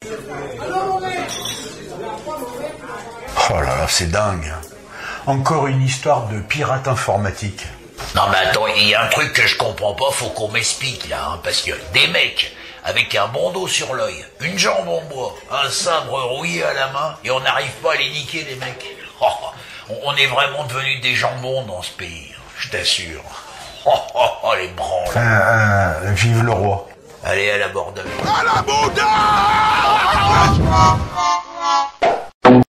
Oh là là, c'est dingue. Encore une histoire de pirate informatique. Non mais attends, il y a un truc que je comprends pas, faut qu'on m'explique là, hein, parce que des mecs avec un bandeau sur l'œil, une jambe en bois, un sabre rouillé à la main, et on n'arrive pas à les niquer les mecs. Oh, on est vraiment devenus des jambons dans ce pays, je t'assure. Oh, les branles. Vive le roi. Allez à la Bordeaux. À la Bordeaux!